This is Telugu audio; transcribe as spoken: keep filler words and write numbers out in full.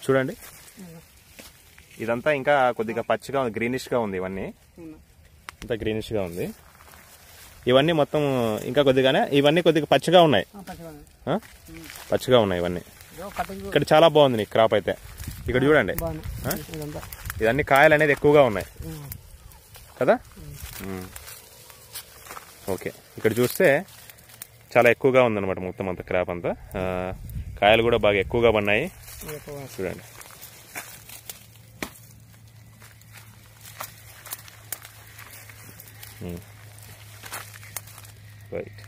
చూడండి ఇదంతా ఇంకా కొద్దిగా పచ్చిగా ఉంది, గ్రీనిష్ గా ఉంది. ఇవన్నీ అంతా గ్రీనిష్ గా ఉంది. ఇవన్నీ మొత్తం ఇంకా కొద్దిగానే ఇవన్నీ కొద్దిగా పచ్చిగా ఉన్నాయి, పచ్చిగా ఉన్నాయి ఇవన్నీ. ఇక్కడ చాలా బాగుంది నీ క్రాప్ అయితే. ఇక్కడ చూడండి ఇవన్నీ కాయలు అనేది ఎక్కువగా ఉన్నాయి కదా. ఓకే, ఇక్కడ చూస్తే చాలా ఎక్కువగా ఉందన్నమాట మొత్తం అంతా క్రాప్ అంతా. కాయలు కూడా బాగా ఎక్కువగా పడినాయి చూడండి. రైట్.